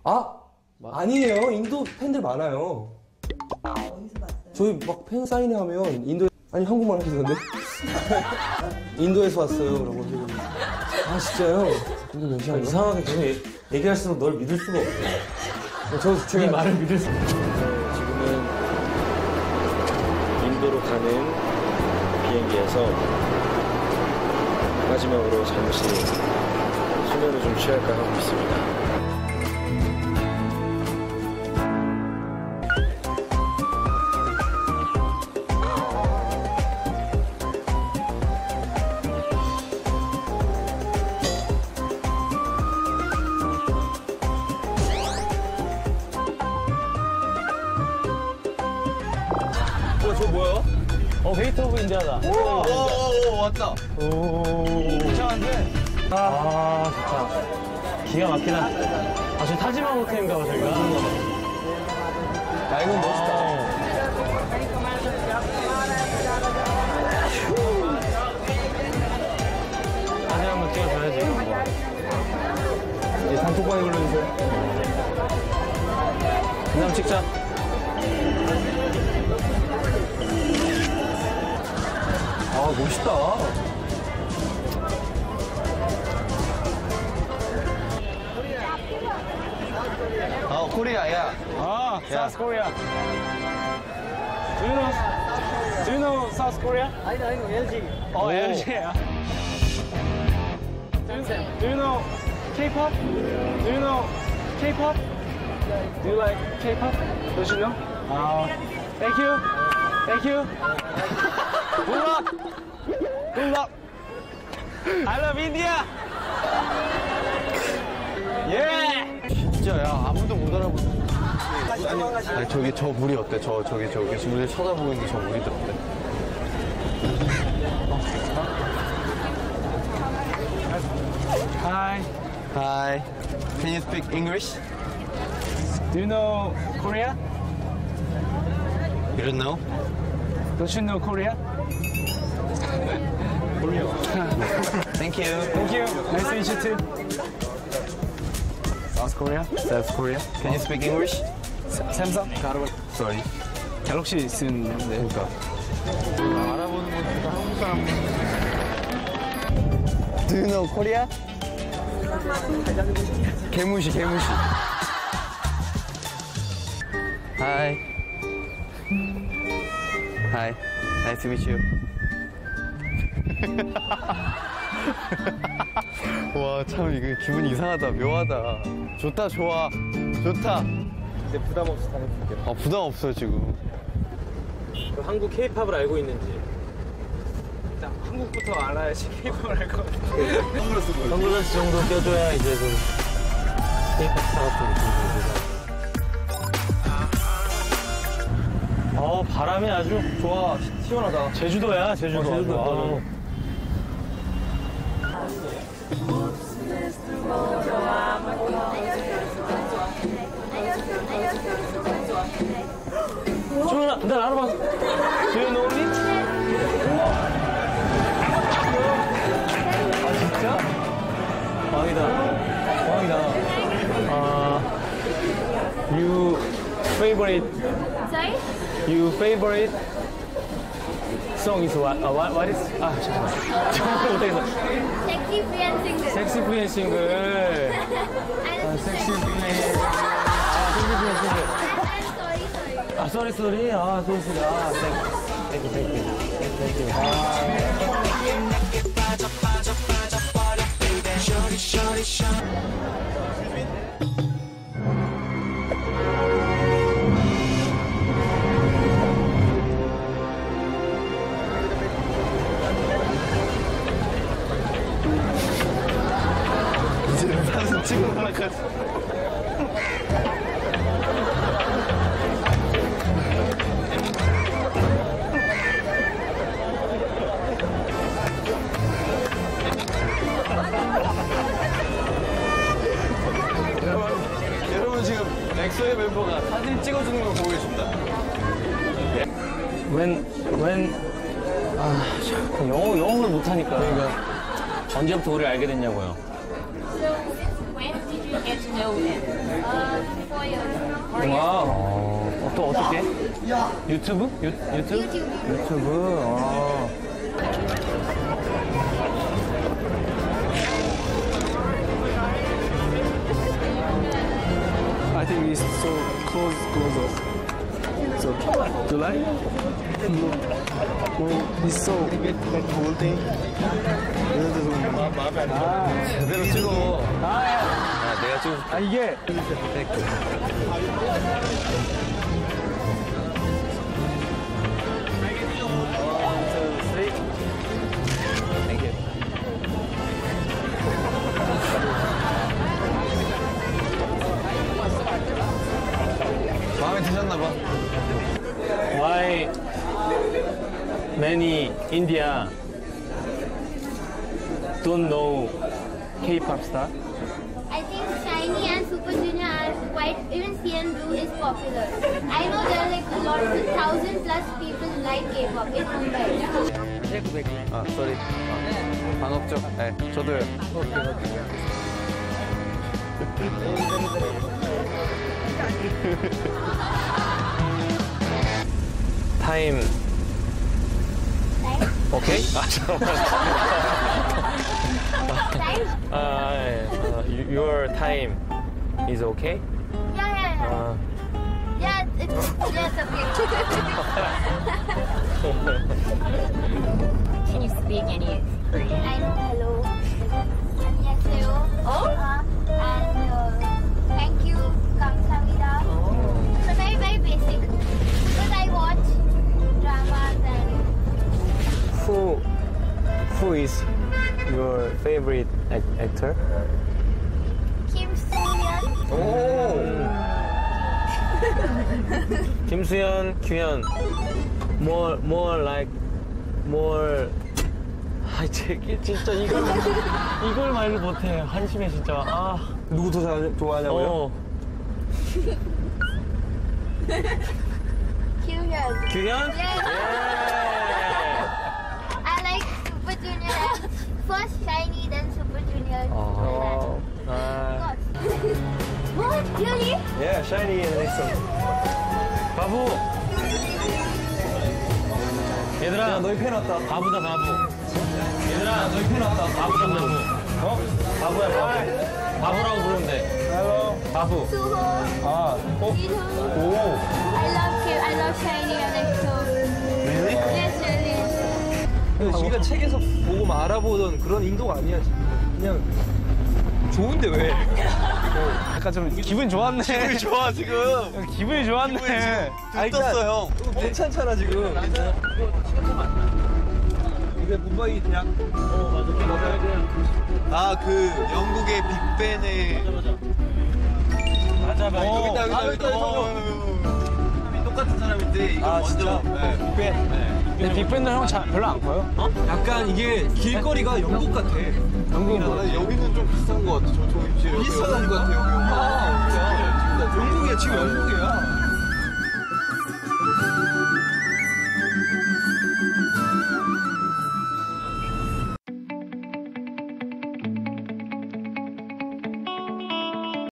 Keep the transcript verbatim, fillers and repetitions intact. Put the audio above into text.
아 아니에요. 인도 팬들 많아요. 어디서 봤어요? 저희 막 팬 사인회 하면 인도 아니 한국말 하시던데 인도에서 왔어요. 라고 하시고 아 진짜요? 인도 몇 시간이요? 이상하게 계속 얘기할수록 널 믿을 수가 없어. 저 제가 말을 믿을 수. 네, 지금은 인도로 가는 비행기에서 마지막으로 잠시 수면을 좀 취할까 하고 있습니다. 어, 저 뭐야? 어, 게이트 오브 인디아다. 오, 오, 오, 왔다. 오, 괜찮은데? 아, 좋다. 기가 막히다. 아, 저 타지마 호텔인가 봐, 저희가. 야, 이건 멋있다. 사진 한번 찍어줘야지. 이제 단톡방에 올려주세요. 그 다음 찍자. 아 멋있다. 어, 코리아야. 아, South Korea. Do you know, do you know South Korea? I know, I know, 엘지. 어, 엘지야. Do you, do you know K-pop? Do you know K-pop? Do you like K-pop? Don't you know? 아, thank you. Thank you. Good luck. Good luck. I love India. Yeah. 진짜야 아무도 못 알아보는. 아니, 아니 저기 저 물이 어때? 저 저기 저기 물을 쳐다보고 있는 저 물이 어때? Hi. Hi. Can you speak English? Do you know Korea? You don't know? Don't you know Korea? Korea. Thank you. Thank you. Nice to meet you too. South Korea? South Korea. Can you speak English? 삼성? Sorry. 갤럭시 쓰는데. 그러니까. 알아보는 것보다 한국 사람. Do you know Korea? 개무시 개무시. Hi. Hi. Nice to meet you. 와, 참 이거 기분이 이상하다. 묘하다. 좋다, 좋아. 좋다. 근데 부담 없이 다녀볼게요. 아, 부담 없어 지금. 한국 K-팝을 알고 있는지. 일단 한국부터 알아야지 K-팝을 알 것 같아. 선글라스 정도 껴줘야 이제 좀 K-팝 스타 같은 느낌이. 어, 바람이 아주 좋아, 시원하다. 제주도야, 제주도. 어, 제주도. 아. 조연아, 날 알아봐. Do you know me? 아, 진짜? 왕이다. 왕이다. 아, you favorite, Sorry? you favorite song is what? Uh, what, what is? 아, 잠깐만. 잠깐만, 못하겠어. Sexy free and single. 섹시 프리한 싱글. I 아, don't 섹시 think 프리한. 아, 섹시 프리한 싱글. I'm sorry, sorry. 아, 쏘리, 쏘리. 아, 쏘리, 쏘리. 아, 땡. 땡큐, 땡큐. 땡큐. 아. 이제는 사진 찍은 거라까지. 여러분 지금 엑소의 멤버가 사진 찍어주는 걸 보고 계십니다. when, when, 아, 참, 영어, 영어를 못하니까. 그러니까. 언제부터 우리를 알게 됐냐고요? So, when did you get to know him? Uh, four years. 와우. 어, 또 어떻게? 유튜브? 유, 유튜브? YouTube. 유튜브. 어. I think it's so close, close up. So, do you like? No. Well, it's so that whole thing. 제대로 찍어. 아, 내가 찍어. 아 이게 마음에 드셨나 봐. Why many India don't know K-pop star? I think Shiny and Super Junior are quite, even C N Blue is popular. I know there are like a lot, thousand plus people like K-pop in Mumbai. 아, 쏘리. 아, 반갑죠? 네, 저도요. 타임. 오케이? 아, 잠깐만. Time? 아, 예. 어, your time is okay? Yeah, yeah, yeah. 아, Yeah, it's, yeah, it's okay. Can you speak any Korean? I know hello. 안녕하세요. Oh? Uh, and uh, thank you. 감사합니다. So very, very basic. Because I watch dramas and who, who is your favorite ac- actor? Kim Soo-hyun. 오! 김수현, 규현. More, more like, more. 아, 제게 진짜 이걸, 이걸 말을 못해. 한심해, 진짜. 아. 누구 더 잘- 좋아하냐고요? 어. Kyuhyun. 규현? Yeah. I like Super Junior. First Shiny, then Super Junior. 어. 아. What? Really? 예, 샤이니 앤 바보. 얘들아. 야, 너희 팬 왔다. 바보다, 바보. 얘들아, 너희 팬 왔다. 바보다, 바보. 어? 바보야, 바보. 바보라고 부르면 돼. 헬로. 바보. Suho. 아, 어? Jihoo. 오. I love Kim. I love Shiny. I like so. Really? Yes, really. 근데 지가 책에서 보고 막 알아보던 그런 인도가 아니야, 지금. 그냥 좋은데 왜? 약간 좀 기분 좋았네. 기분이 좋아, 지금. 기분이 좋았네. 들떴어, 형. 괜찮잖아, 지금. 이게 문방이 대학. 어, 맞아. 아, 그 영국의 빅벤의 맞아, 맞아. 어, 여기다 여기다 아, 여기다 여기다, 어, 똑같은 사람인데 이거 아, 먼저 진짜? 네. 빅벤. 근데 빅밴드 형 잘, 별로 안 커요? 약간 이게 길거리가 영국 같아. 영국 뭐 여기는 좀 비싼 것 같아. 저 저기 지금 비싸다니까? 것 같아 여기. 아, 진짜. 영국이야, 지금 영국이야.